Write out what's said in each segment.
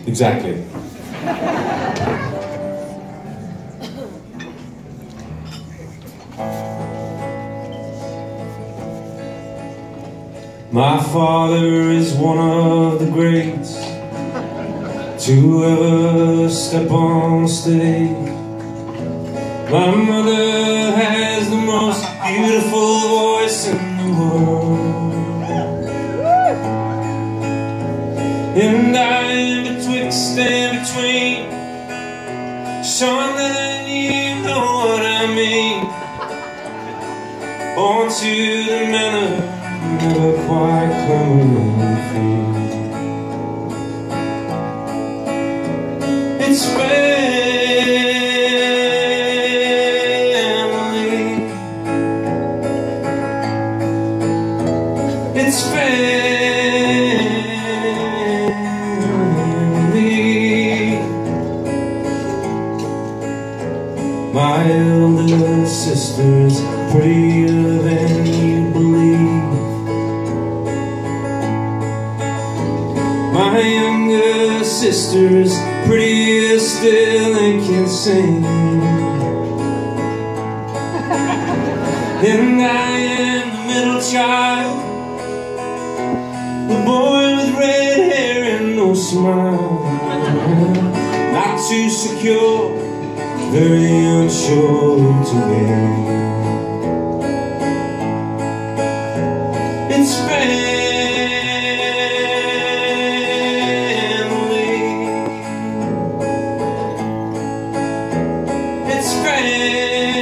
Exactly. My father is one of the greats to ever step on stage. My mother has the most beautiful voice in the world, and I am betwixt and between. Sean, then you know what I mean. Born to the manor, never quite coming free. It's family. It's family. My elder sister's prettier than you believe. My younger sister's prettier still and can sing. And I am the middle child, the boy with red hair and no smile. Not too secure, very unsure to be. It's family. It's family.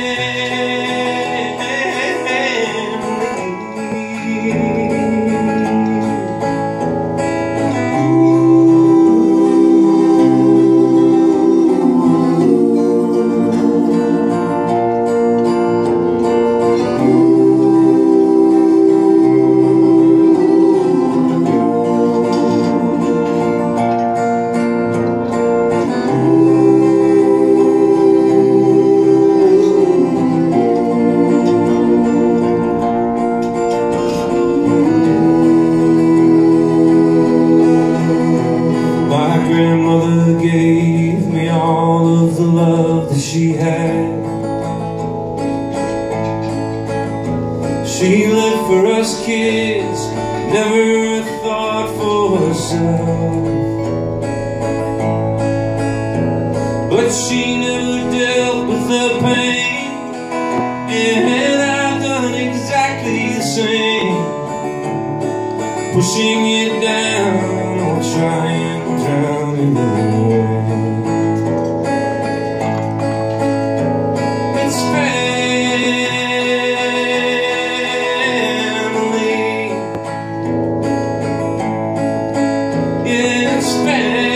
Grandmother gave me all of the love that she had. She lived for us kids, never thought for herself. But she never dealt with the pain, and I've done exactly the same. Pushing it down or trying to drown it away. It's family. Yeah, it's family.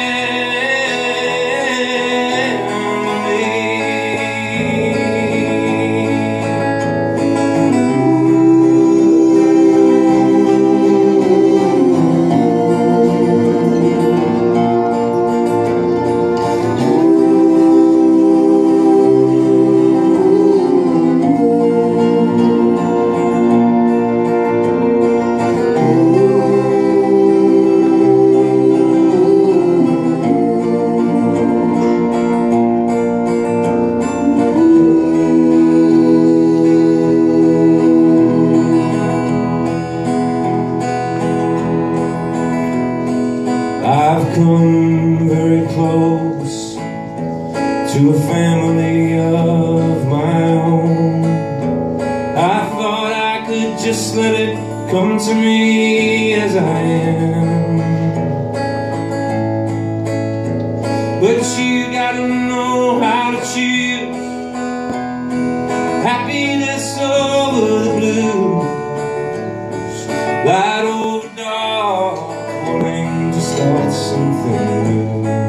I've come very close to a family of my own. I thought I could just let it come to me as I am, but you gotta know how to choose happiness over the blues, light over dark, wanting to start something new.